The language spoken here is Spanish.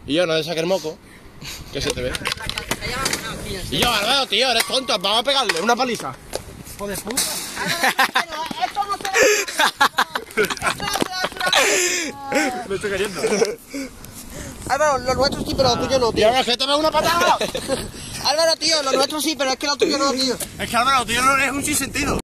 Y yo no le saqué el moco, que se te ve. Y yo, Álvaro, tío, eres tonto, vamos a pegarle una paliza. ¡Hijo de puta! Esto no se Me estoy cayendo. Álvaro, lo nuestro sí, pero lo tuyo no, Tío, tío. que se te ve una patada. Álvaro, tío, lo nuestro sí, pero es que lo tuyo no, tío. Es que Álvaro, tío, no es un sinsentido.